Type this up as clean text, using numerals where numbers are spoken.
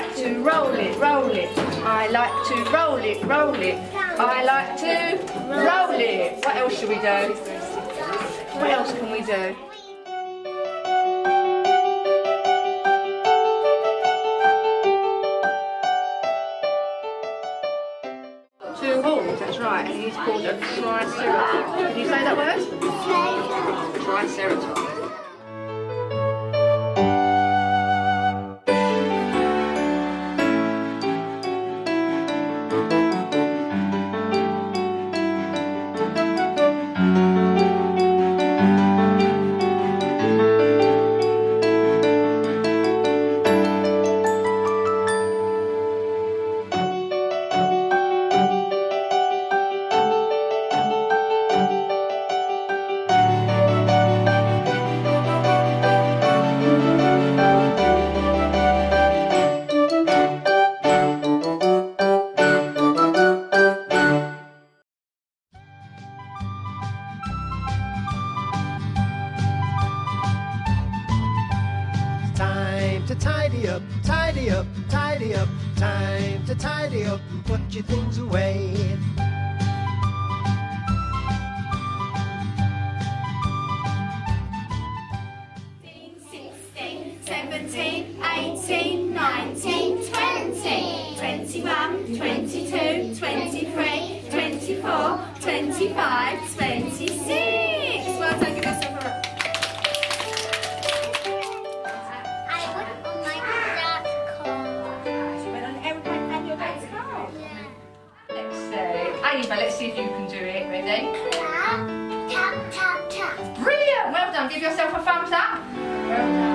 like to roll it, roll it. I like to roll it, roll it. I like to roll it. What else should we do? What else can we do? Two horns, that's right, and he's called a triceratops. Can you say that word? Triceratops. Time to tidy up, tidy up, tidy up. Time to tidy up and put your things away. 16, 17, 18, 19, 20, 21, 22, 23, 24, 25, 26. Well done, give yourself a round. Ava, let's see if you can do it. Ready? Clap, tap, tap, tap. Brilliant! Well done. Give yourself a thumbs up. Well done.